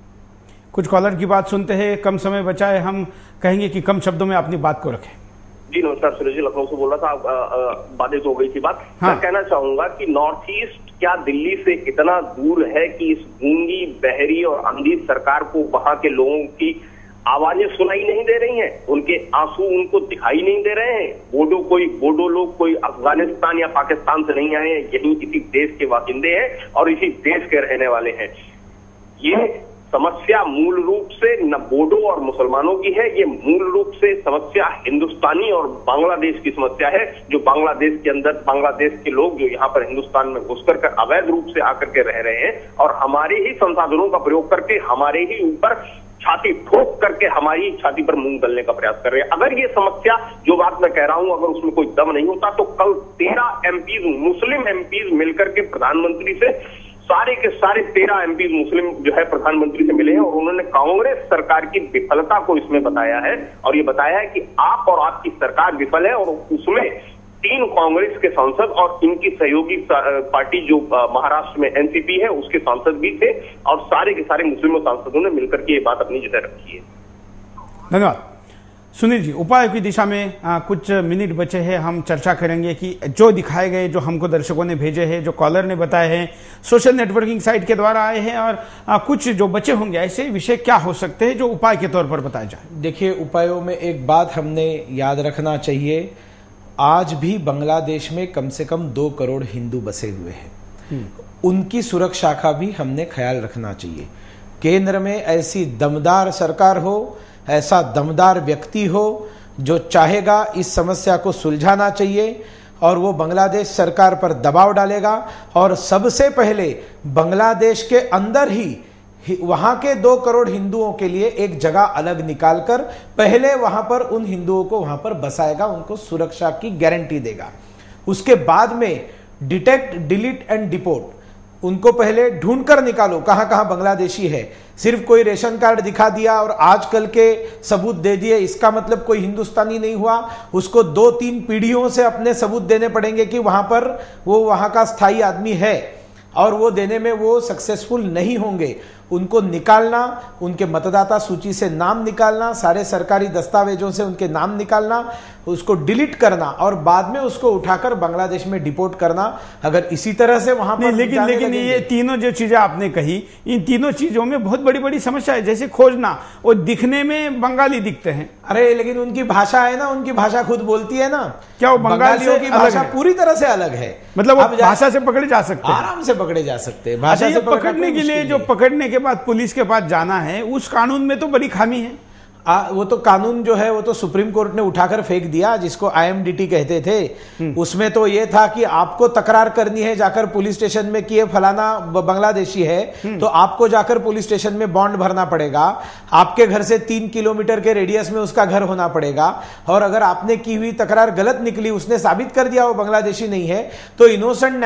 कुछ कॉलर की बात सुनते हैं, कम समय बचा है, हम कहेंगे कि कम शब्दों में अपनी बात को रखें। जी नमस्कार, सुरेश जी लखनऊ से बोल रहा था। बाधित हो गई थी बात। हाँ। मैं कहना चाहूंगा कि नॉर्थ ईस्ट क्या दिल्ली से इतना दूर है कि इस गूंगी, बहरी और अंधी सरकार को वहां के लोगों की आवाजें सुनाई नहीं दे रही हैं, उनके आंसू उनको दिखाई नहीं दे रहे हैं। बोडो कोई बोडो लोग कोई अफगानिस्तान या पाकिस्तान से नहीं आए हैं, यही इसी देश के वासिंदे हैं और इसी देश के रहने वाले हैं। ये समस्या मूल रूप से न बोडो और मुसलमानों की है, ये मूल रूप से समस्या हिंदुस्तानी और बांग्लादेश की समस्या है। जो बांग्लादेश के अंदर बांग्लादेश के लोग जो यहाँ पर हिंदुस्तान में घुसकर कर अवैध रूप से आकर के रह रहे हैं और हमारे ही संसाधनों का प्रयोग करके हमारे ही ऊपर छाती ठोक करके हमारी छाती पर मूंग दलने का प्रयास कर रहे हैं। अगर ये समस्या, जो बात मैं कह रहा हूं, अगर उसमें कोई दम नहीं होता तो कल तेरह एमपीज, मुस्लिम एमपीज मिलकर के प्रधानमंत्री से, सारे के सारे तेरह एमपी मुस्लिम जो है प्रधानमंत्री से मिले हैं और उन्होंने कांग्रेस सरकार की विफलता को इसमें बताया है और ये बताया है कि आप और आपकी सरकार विफल है। और उसमें तीन कांग्रेस के सांसद और इनकी सहयोगी पार्टी जो महाराष्ट्र में एनसीपी है उसके सांसद भी थे और सारे के सारे मुस्लिम सांसदों ने मिलकर के ये बात अपनी जगह रखी है। धन्यवाद। सुनील जी, उपाय की दिशा में आ, कुछ मिनट बचे हैं, हम चर्चा करेंगे कि जो दिखाए गए, जो हमको दर्शकों ने भेजे हैं, जो कॉलर ने बताए हैं, सोशल नेटवर्किंग साइट के द्वारा आए हैं और आ, कुछ जो बचे होंगे, ऐसे विषय क्या हो सकते हैं जो उपाय के तौर पर बताए जाए। देखिए, उपायों में एक बात हमने याद रखना चाहिए, आज भी बांग्लादेश में कम से कम दो करोड़ हिंदू बसे हुए हैं। उनकी सुरक्षा का भी हमने ख्याल रखना चाहिए। केंद्र में ऐसी दमदार सरकार हो, ऐसा दमदार व्यक्ति हो जो चाहेगा इस समस्या को सुलझाना चाहिए और वो बांग्लादेश सरकार पर दबाव डालेगा और सबसे पहले बांग्लादेश के अंदर ही वहां के दो करोड़ हिंदुओं के लिए एक जगह अलग निकालकर पहले वहां पर उन हिंदुओं को वहां पर बसाएगा, उनको सुरक्षा की गारंटी देगा। उसके बाद में डिटेक्ट, डिलीट एंड डिपोर्ट, उनको पहले ढूंढकर निकालो कहां कहां बांग्लादेशी है। सिर्फ कोई रेशन कार्ड दिखा दिया और आजकल के सबूत दे दिए इसका मतलब कोई हिंदुस्तानी नहीं हुआ। उसको दो तीन पीढ़ियों से अपने सबूत देने पड़ेंगे कि वहां पर वो वहां का स्थायी आदमी है, और वो देने में वो सक्सेसफुल नहीं होंगे। उनको निकालना, उनके मतदाता सूची से नाम निकालना, सारे सरकारी दस्तावेजों से उनके नाम निकालना, उसको डिलीट करना और बाद में उसको उठाकर बांग्लादेश में डिपोर्ट करना। अगर इसी तरह से वहां पर लेकिन लेकिन ये तीनों जो चीजें आपने कही, इन तीनों चीजों में बहुत बड़ी बड़ी समस्या है। जैसे खोजना, वो दिखने में बंगाली दिखते हैं, अरे लेकिन उनकी भाषा है ना, उनकी भाषा खुद बोलती है ना। क्या वो बंगालियों की भाषा पूरी तरह से अलग है? मतलब वो भाषा से पकड़े जा सकते हैं, आराम से पकड़े जा सकते हैं। भाषा से पकड़ने के लिए जो पकड़ने के बाद पुलिस के पास जाना है, उस कानून में तो बड़ी खामी है। आ, वो तो कानून जो है वो तो सुप्रीम कोर्ट ने उठाकर फेंक दिया, जिसको आई एम डी टी कहते थे। उसमें तो ये था कि आपको तकरार करनी है जाकर पुलिस स्टेशन में कि ये फलाना बांग्लादेशी है, तो आपको जाकर पुलिस स्टेशन में बॉन्ड भरना पड़ेगा। आपके घर से तीन किलोमीटर के रेडियस में उसका घर होना पड़ेगा, और अगर आपने की हुई तकरार गलत निकली, उसने साबित कर दिया वो बांग्लादेशी नहीं है, तो इनोसेंट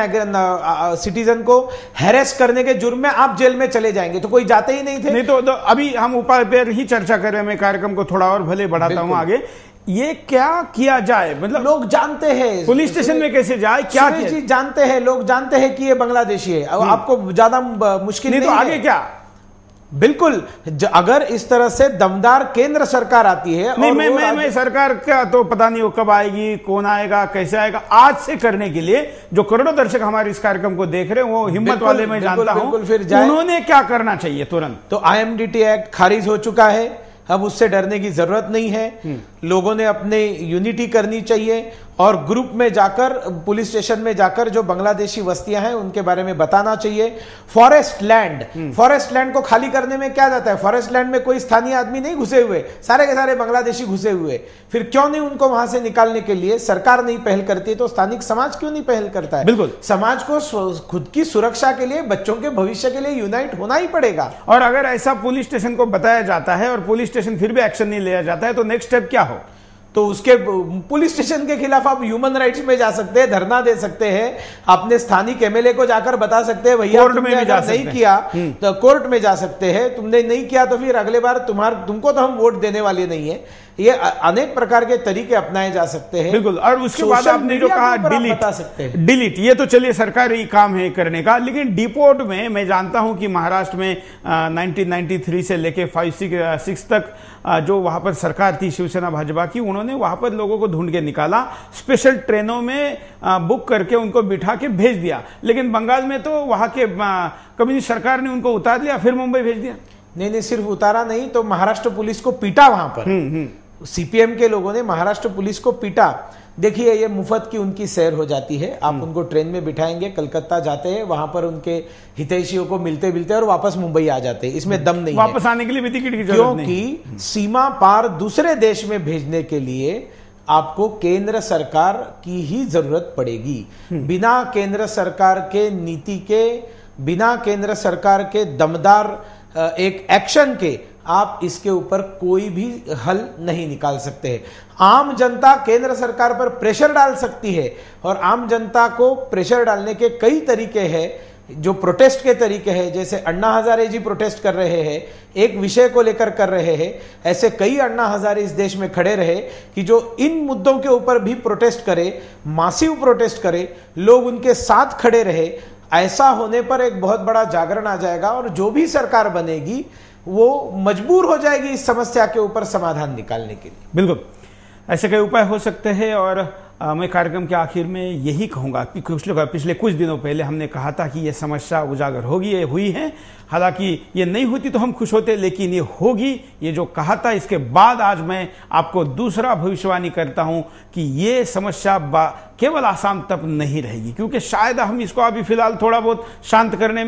सिटीजन को हैरेस करने के जुर्म में आप जेल में चले जाएंगे। तो कोई जाते ही नहीं थे। नहीं तो, तो अभी हम उपाय पर ही चर्चा कर रहे हैं। कार्यक्रम को थोड़ा और भले बढ़ाता हूं आगे। ये क्या किया जाए? मतलब लोग जानते हैं पुलिस स्टेशन में कैसे जाए, क्या चीज जानते हैं, लोग जानते हैं कि ये बांग्लादेशी है। आपको ज्यादा मुश्किल नहीं, नहीं तो आगे क्या? बिल्कुल, अगर इस तरह से दमदार केंद्र सरकार आती है। नहीं, मैं मैं मैं सरकार का तो पता नहीं वो कब आएगी, कौन आएगा, कैसे आएगा। आज से करने के लिए जो करोड़ों दर्शक हमारे इस कार्यक्रम को देख रहे हैं, वो हिम्मत वाले मैं जानता हूं, फिर उन्होंने क्या करना चाहिए तुरंत। तो I M D T act खारिज हो चुका है, अब उससे डरने की जरूरत नहीं है। लोगों ने अपने यूनिटी करनी चाहिए और ग्रुप में जाकर, पुलिस स्टेशन में जाकर जो बांग्लादेशी बस्तियां हैं उनके बारे में बताना चाहिए। फॉरेस्ट लैंड, फॉरेस्ट लैंड को खाली करने में क्या जाता है? फॉरेस्ट लैंड में कोई स्थानीय आदमी नहीं घुसे हुए, सारे के सारे बांग्लादेशी घुसे हुए। फिर क्यों नहीं उनको वहां से निकालने के लिए सरकार नहीं पहल करती, तो स्थानिक समाज क्यों नहीं पहल करता है? बिल्कुल, समाज को खुद की सुरक्षा के लिए, बच्चों के भविष्य के लिए यूनाइट होना ही पड़ेगा। और अगर ऐसा पुलिस स्टेशन को बताया जाता है और पुलिस स्टेशन फिर भी एक्शन नहीं लिया जाता है, तो नेक्स्ट स्टेप क्या हो? तो उसके पुलिस स्टेशन के खिलाफ आप ह्यूमन राइट्स में जा सकते हैं, धरना दे सकते हैं, अपने स्थानीय एमएलए को जाकर बता सकते हैं भैया कोर्ट में भी जा नहीं किया तो कोर्ट में जा सकते हैं, तुमने नहीं किया तो फिर अगले बार तुम्हार तुमको तो हम वोट देने वाले नहीं है। ये अनेक प्रकार के तरीके अपनाए जा सकते हैं। बिल्कुल। और उसके बाद आपने जो कहा डिलीट, बता सकते हैं डिलीट, ये तो चलिए सरकारी काम है करने का, लेकिन डिपोर्ट में मैं जानता हूं कि महाराष्ट्र में नाइनटीन नाइंटी थ्री से लेके फाइव सिक्स तक आ, जो वहां पर सरकार थी शिवसेना भाजपा की, उन्होंने वहां पर लोगों को ढूंढ के निकाला, स्पेशल ट्रेनों में आ, बुक करके उनको बिठा के भेज दिया। लेकिन बंगाल में तो वहां के कम्युनिस्ट सरकार ने उनको उतार लिया, फिर मुंबई भेज दिया। नहीं नहीं, सिर्फ उतारा नहीं तो महाराष्ट्र पुलिस को पीटा वहां पर। सीपीएम के लोगों ने महाराष्ट्र पुलिस को पीटा। देखिए, ये मुफ्त की उनकी सैर हो जाती है। आप उनको ट्रेन में बिठाएंगे, कलकत्ता जाते हैं, वहां पर उनके हितैषियों को मिलते मिलते और वापस मुंबई आ जाते हैं। इसमें दम नहीं वापस है। आने के लिए भी टिकट की जरूरत नहीं, क्योंकि सीमा पार दूसरे देश में भेजने के लिए आपको केंद्र सरकार की ही जरूरत पड़ेगी। बिना केंद्र सरकार के नीति के, बिना केंद्र सरकार के दमदार एक एक्शन के आप इसके ऊपर कोई भी हल नहीं निकाल सकते हैं। आम जनता केंद्र सरकार पर प्रेशर डाल सकती है, और आम जनता को प्रेशर डालने के कई तरीके हैं, जो प्रोटेस्ट के तरीके हैं। जैसे अन्ना हजारे जी प्रोटेस्ट कर रहे हैं, एक विषय को लेकर कर रहे हैं। ऐसे कई अन्ना हजारे इस देश में खड़े रहे कि जो इन मुद्दों के ऊपर भी प्रोटेस्ट करे, मासिव प्रोटेस्ट करे, लोग उनके साथ खड़े रहे। ऐसा होने पर एक बहुत बड़ा जागरण आ जाएगा, और जो भी सरकार बनेगी वो मजबूर हो जाएगी इस समस्या के ऊपर समाधान निकालने के लिए। बिल्कुल, ऐसे कई उपाय हो सकते हैं। और आ, मैं कार्यक्रम के आखिर में यही कहूंगा कि पिछले पिछले कुछ दिनों पहले हमने कहा था कि यह समस्या उजागर होगी, ये हुई है। हालांकि ये नहीं होती तो हम खुश होते, लेकिन ये होगी, ये जो कहा था। इसके बाद आज मैं आपको दूसरा भविष्यवाणी करता हूं कि ये समस्या केवल आसाम तक नहीं रहेगी, क्योंकि शायद हम इसको अभी फिलहाल थोड़ा बहुत शांत करने में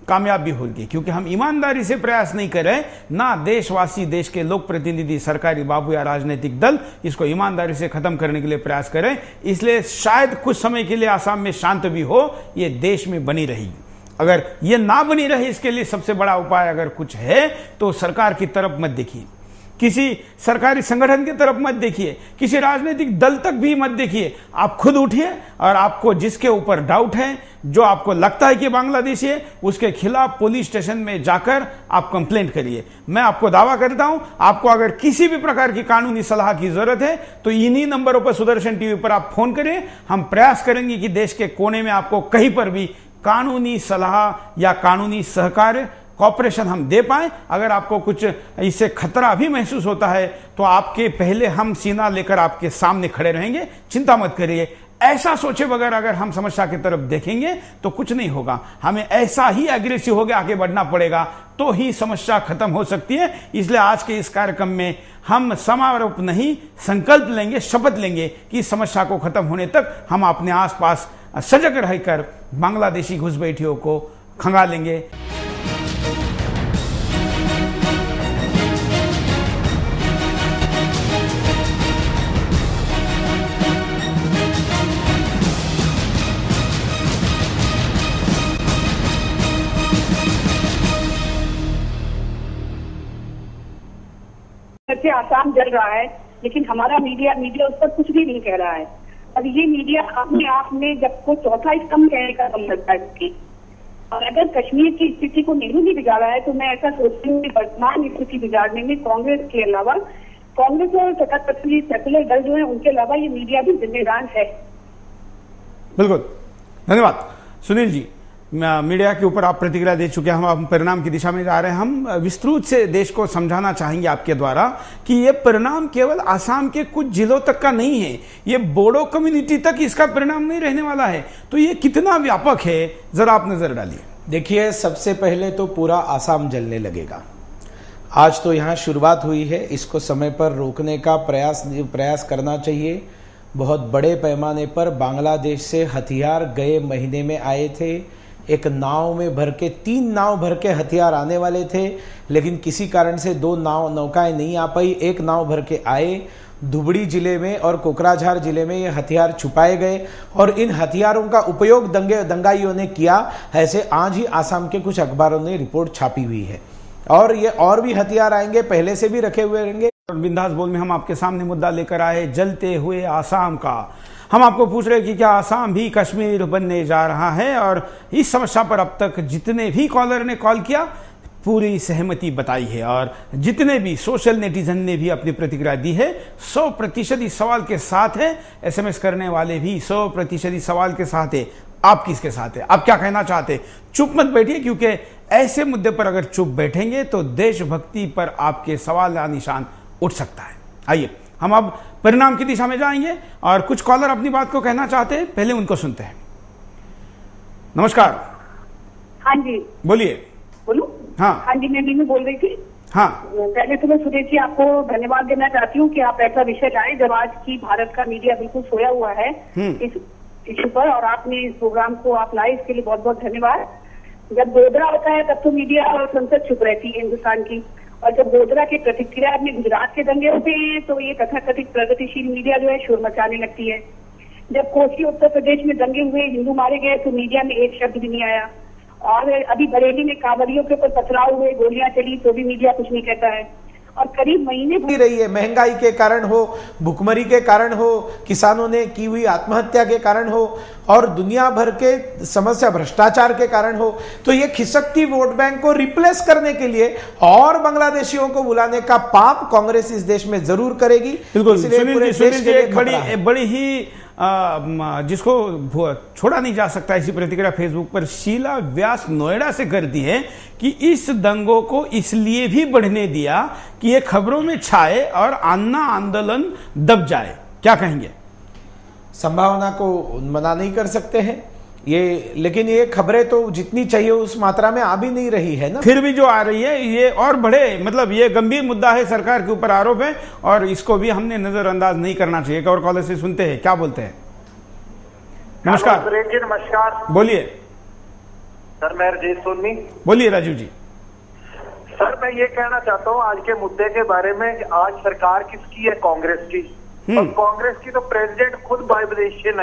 कामयाब भी होगी, क्योंकि हम ईमानदारी से प्रयास नहीं कर रहे, ना देशवासी, देश के लोक प्रतिनिधि, सरकारी बाबू या राजनीतिक दल इसको ईमानदारी से खत्म करने के लिए प्रयास करें। इसलिए शायद कुछ समय के लिए आसाम में शांत भी हो, ये देश में बनी रहेगी। अगर ये ना बनी रहे, इसके लिए सबसे बड़ा उपाय अगर कुछ है तो सरकार की तरफ मत देखिए, किसी सरकारी संगठन की तरफ मत देखिए, किसी राजनीतिक दल तक भी मत देखिए। आप खुद उठिए और आपको जिसके ऊपर डाउट है, जो आपको लगता है कि बांग्लादेशी है, उसके खिलाफ पुलिस स्टेशन में जाकर आप कंप्लेंट करिए। मैं आपको दावा करता हूं, आपको अगर किसी भी प्रकार की कानूनी सलाह की जरूरत है तो इन्हीं नंबरों पर सुदर्शन टीवी पर आप फोन करिए। हम प्रयास करेंगे कि देश के कोने में आपको कहीं पर भी कानूनी सलाह या कानूनी सहकार्य, कॉपरेशन हम दे पाए। अगर आपको कुछ इससे खतरा भी महसूस होता है तो आपके पहले हम सीना लेकर आपके सामने खड़े रहेंगे, चिंता मत करिए। ऐसा सोचे बगैर अगर हम समस्या की तरफ देखेंगे तो कुछ नहीं होगा, हमें ऐसा ही एग्रेसिव होकर आगे बढ़ना पड़ेगा, तो ही समस्या खत्म हो सकती है। इसलिए आज के इस कार्यक्रम में हम समारोह नहीं, संकल्प लेंगे, शपथ लेंगे कि इस समस्या को खत्म होने तक हम अपने आसपास सजग रहकर बांग्लादेशी घुसपैठियों को खंगालेंगे। से आसाम जल रहा है, लेकिन हमारा मीडिया मीडिया उस पर कुछ भी नहीं कह रहा है। और ये मीडिया अपने आप में जब को चौथा स्तंभ कहने का कम लगता है उसकी। और अगर कश्मीर की स्थिति को नेहरू ने बिगाड़ा है तो मैं ऐसा सोचती हूँ कि वर्तमान स्थिति बिगाड़ने में कांग्रेस के अलावा, कांग्रेस और तटस्थ सेकुलर दल जो है उनके अलावा ये मीडिया भी जिम्मेदार है। बिल्कुल, धन्यवाद सुनील जी। मीडिया के ऊपर आप प्रतिक्रिया दे चुके हैं, हम परिणाम की दिशा में जा रहे हैं। हम विस्तृत से देश को समझाना चाहेंगे आपके द्वारा कि ये परिणाम केवल आसाम के कुछ जिलों तक का नहीं है, ये बोडो कम्युनिटी तक इसका परिणाम नहीं रहने वाला है। तो ये कितना व्यापक है, जरा आप नजर डालिए। देखिए, सबसे पहले तो पूरा आसाम जलने लगेगा। आज तो यहाँ शुरुआत हुई है, इसको समय पर रोकने का प्रयास प्रयास करना चाहिए। बहुत बड़े पैमाने पर बांग्लादेश से हथियार गए महीने में आए थे, एक नाव में भर के, तीन नाव भर के हथियार आने वाले थे, लेकिन किसी कारण से दो नाव नौकाएं नहीं आ पाई, एक नाव भर के आए। धुबड़ी जिले में और कोकराझार जिले में ये हथियार छुपाए गए और इन हथियारों का उपयोग दंगे दंगाइयों ने किया। ऐसे आज ही आसाम के कुछ अखबारों ने रिपोर्ट छापी हुई है और ये और भी हथियार आएंगे, पहले से भी रखे हुए रहेंगे। बिंदास बोल में हम आपके सामने मुद्दा लेकर आए जलते हुए आसाम का। हम आपको पूछ रहे कि क्या आसाम भी कश्मीर बनने जा रहा है, और इस समस्या पर अब तक जितने भी कॉलर ने कॉल किया पूरी सहमति बताई है, और जितने भी सोशल नेटिजन ने भी अपनी प्रतिक्रिया दी है, सौ प्रतिशत इस सवाल के साथ है। एसएमएस करने वाले भी सौ प्रतिशत इस सवाल के साथ है। आप किसके साथ है, आप क्या कहना चाहते? चुप मत बैठिए, क्योंकि ऐसे मुद्दे पर अगर चुप बैठेंगे तो देशभक्ति पर आपके सवाल या निशान उठ सकता है। आइए हम अब परिणाम की दिशा में जाएंगे और कुछ कॉलर अपनी बात को कहना चाहते हैं, पहले उनको सुनते हैं। नमस्कार। हाँ जी बोलिए। बोलूं? हाँ हाँ जी, मैं मीनू बोल रही थी। हाँ, पहले तो मैं सुरेश जी आपको धन्यवाद देना चाहती हूँ कि आप ऐसा विषय लाए जब आज की भारत का मीडिया बिल्कुल सोया हुआ है इस इश्यू पर, और आपने इस प्रोग्राम को आप लाए, इसके लिए बहुत बहुत धन्यवाद। जब गोधरा होता है तब तो मीडिया और संसद चुप रहती है हिंदुस्तान की, और जब गोधरा के प्रतिक्रिया में गुजरात के दंगे होते हैं तो ये तथाकथित प्रगतिशील मीडिया जो है शोर मचाने लगती है। जब कोसी उत्तर प्रदेश में दंगे हुए, हिंदू मारे गए, तो मीडिया में एक शब्द भी नहीं आया। और अभी बरेली में कांवरियों के ऊपर पथराव हुए, गोलियां चली, तो भी मीडिया कुछ नहीं कहता है। और करीब महीने भी रही है, महंगाई के कारण हो, भुखमरी के कारण हो, किसानों ने की हुई आत्महत्या के कारण हो, और दुनिया भर के समस्या भ्रष्टाचार के कारण हो, तो ये खिसकती वोट बैंक को रिप्लेस करने के लिए और बांग्लादेशियों को बुलाने का पाप कांग्रेस इस देश में जरूर करेगी। इसलिए बड़ी बड़ी ही आ, जिसको छोड़ा नहीं जा सकता, इसी प्रतिक्रिया फेसबुक पर शीला व्यास नोएडा से कर दी है कि इस दंगों को इसलिए भी बढ़ने दिया कि ये खबरों में छाए और अन्ना आंदोलन दब जाए। क्या कहेंगे? संभावना को मना नहीं कर सकते हैं ये, लेकिन ये खबरें तो जितनी चाहिए उस मात्रा में आ भी नहीं रही है ना। फिर भी जो आ रही है ये और बढ़े, मतलब ये गंभीर मुद्दा है, सरकार के ऊपर आरोप है और इसको भी हमने नजरअंदाज नहीं करना चाहिए। और कॉलर से सुनते हैं, क्या बोलते हैं? नमस्कार। नमस्कार, बोलिए। सर मैं राजेश सोनी। बोलिए राजू जी। सर मैं ये कहना चाहता हूँ आज के मुद्दे के बारे में कि आज सरकार किसकी है? कांग्रेस की। और कांग्रेस की तो प्रेसिडेंट खुद बाइबदेशियन है,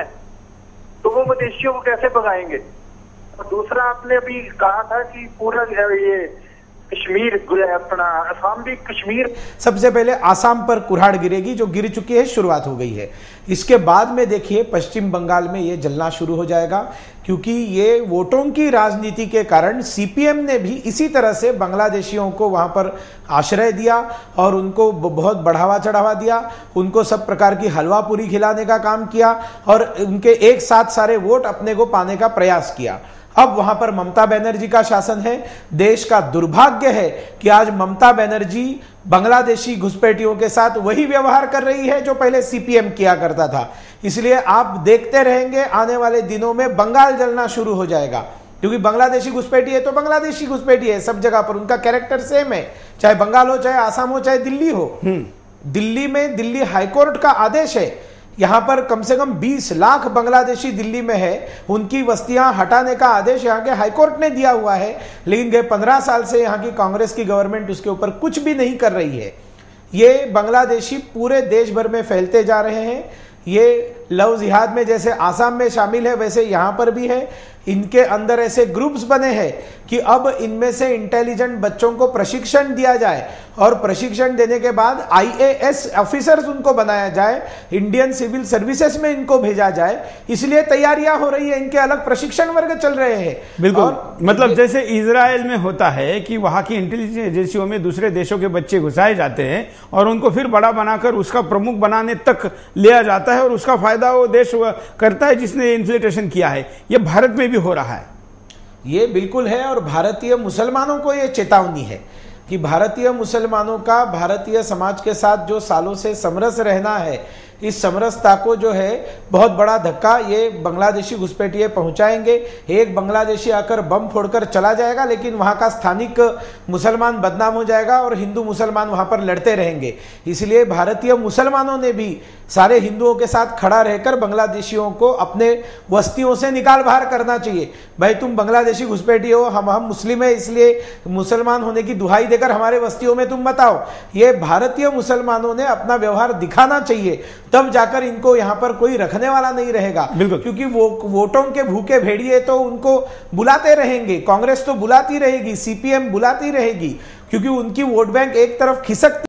तो वो विदेशियों को कैसे भगाएंगे? और दूसरा आपने अभी कहा था कि पूरा ये कश्मीर अपना असम भी कश्मीर। सबसे पहले आसाम पर कुल्हाड़ गिरेगी, जो गिर चुकी है, शुरुआत हो गई है। इसके बाद में देखिए पश्चिम बंगाल में ये जलना शुरू हो जाएगा, क्योंकि ये वोटों की राजनीति के कारण सीपीएम ने भी इसी तरह से बांग्लादेशियों को वहां पर आश्रय दिया और उनको बहुत बढ़ावा चढ़ावा दिया, उनको सब प्रकार की हलवा पूरी खिलाने का काम किया और उनके एक साथ सारे वोट अपने को पाने का प्रयास किया। अब वहां पर ममता बनर्जी का शासन है। देश का दुर्भाग्य है कि आज ममता बनर्जी बांग्लादेशी घुसपैठियों के साथ वही व्यवहार कर रही है जो पहले सीपीएम किया करता था। इसलिए आप देखते रहेंगे आने वाले दिनों में बंगाल जलना शुरू हो जाएगा, क्योंकि बांग्लादेशी घुसपैठी है तो बांग्लादेशी घुसपैठी है, सब जगह पर उनका कैरेक्टर सेम है, चाहे बंगाल हो, चाहे आसाम हो, चाहे दिल्ली हो। दिल्ली में दिल्ली हाईकोर्ट का आदेश है, यहां पर कम से कम बीस लाख बांग्लादेशी दिल्ली में है, उनकी बस्तियां हटाने का आदेश यहां के हाईकोर्ट ने दिया हुआ है। लेकिन गए पंद्रह साल से यहां की कांग्रेस की गवर्नमेंट उसके ऊपर कुछ भी नहीं कर रही है। ये बांग्लादेशी पूरे देश भर में फैलते जा रहे हैं। ये लव जिहाद में जैसे आसाम में शामिल है, वैसे यहां पर भी है। इनके अंदर ऐसे ग्रुप्स बने हैं कि अब इनमें से इंटेलिजेंट बच्चों को प्रशिक्षण दिया जाए और प्रशिक्षण देने के बाद आईएएस ऑफिसर्स उनको बनाया जाए, इंडियन सिविल सर्विसेज में इनको भेजा जाए। इसलिए तैयारियां हो रही है, इनके अलग प्रशिक्षण वर्ग चल रहे हैं। बिल्कुल, मतलब जैसे इजराइल में होता है कि वहां की इंटेलिजेंस एजेंसियों में दूसरे देशों के बच्चे घुसाए जाते हैं और उनको फिर बड़ा बनाकर उसका प्रमुख बनाने तक लिया जाता है और उसका फायदा वो देश करता है जिसने इन्फ्लेटेशन किया है। ये भारत में भी हो रहा है। ये बिल्कुल है, और भारतीय मुसलमानों को ये चेतावनी है कि भारतीय मुसलमानों का भारतीय समाज के साथ जो सालों से समरस रहना है, इस समरसता को जो है बहुत बड़ा धक्का ये बांग्लादेशी घुसपैठिए पहुंचाएंगे। एक बांग्लादेशी आकर बम फोड़कर चला जाएगा, लेकिन वहां का स्थानिक मुसलमान बदनाम हो जाएगा और हिंदू मुसलमान वहां पर लड़ते रहेंगे। इसलिए भारतीय मुसलमानों ने भी सारे हिंदुओं के साथ खड़ा रहकर बांग्लादेशियों को अपने बस्तियों से निकाल बाहर करना चाहिए। भाई तुम बांग्लादेशी घुसपैठी हो, हम हम मुस्लिम है, इसलिए मुसलमान होने की दुहाई देकर हमारे बस्तियों में तुम मत आओ। ये भारतीय मुसलमानों ने अपना व्यवहार दिखाना चाहिए, तब जाकर इनको यहां पर कोई रखने वाला नहीं रहेगा। क्योंकि वो वोटों के भूखे भेड़िए तो उनको बुलाते रहेंगे, कांग्रेस तो बुलाती रहेगी, सीपीएम बुलाती रहेगी, क्योंकि उनकी वोट बैंक एक तरफ खिसकती